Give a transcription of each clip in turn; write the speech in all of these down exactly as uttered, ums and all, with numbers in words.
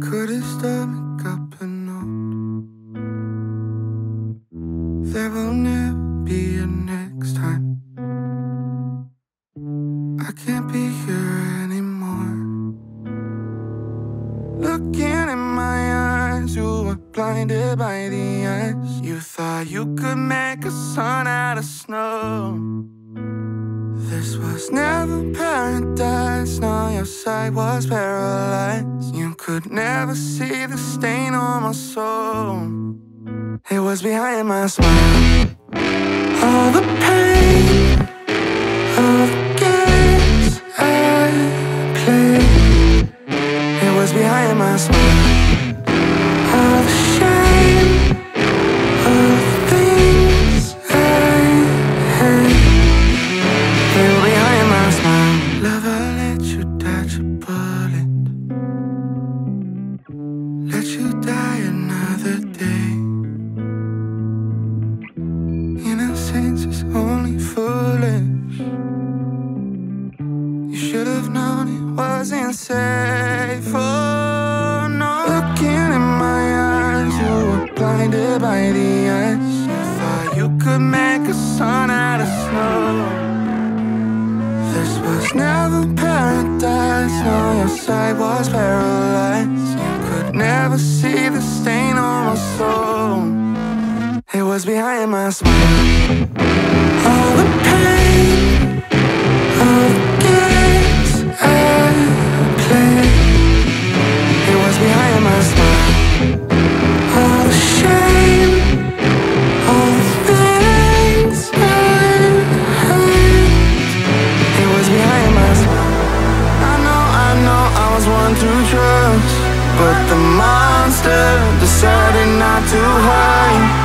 couldn't stomach up a note. There will never be a next time. I can't be here anymore. Looking in my eyes, you were blinded by the ice. You thought you could make a sun out of snow. This was never paradise, no, your sight was paralyzed. You could never see the stain on my soul. It was behind my smile. All the pain of the games I played. It was behind my smile. All the shame of the things I hate. They were behind my smile. Love, I let you dodge a bullet. Let you die another day. Innocence is only foolish. You should have known it wasn't safe. Oh no. Looking in my eyes, you were blinded by the ice. You thought you could make a sun out of snow. This was never paradise, no, your sight was paralyzed. You could never see the stain on my soul. It was behind my smile. All the pain of the games I played. It was behind my smile. All the shame, all the things I hate. It was behind my smile. I know, I know, I was one to trust, but the monster decided not to hide.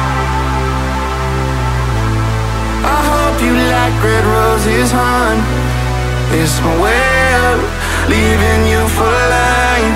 I hope you like red roses, hon. It's my way of leaving you for life.